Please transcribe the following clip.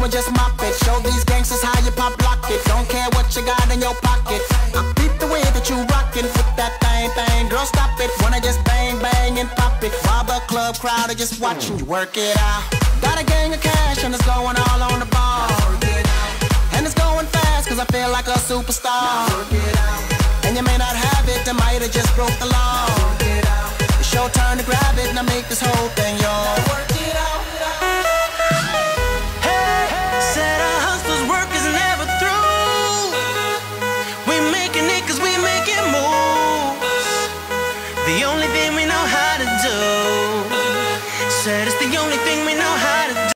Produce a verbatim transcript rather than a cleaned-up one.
and just mop it. Show these gangsters how you pop lock it. Don't care what you got in your pocket. I beat the way that you rockin' with that thing, thing. Girl, stop it. Wanna just bang, bang and pop it while the club crowd are just watching you work it out. Got a gang of cash and it's going all on the ball. And it's going fast cause I feel like a superstar. And you may not have it, I might have just broke the law. It's your turn to grab it and I make this whole thing yours. Hey, said our hustler's work is never through. We making it cause we making moves. The only thing we know how to do. Said it's the only thing we know how to do.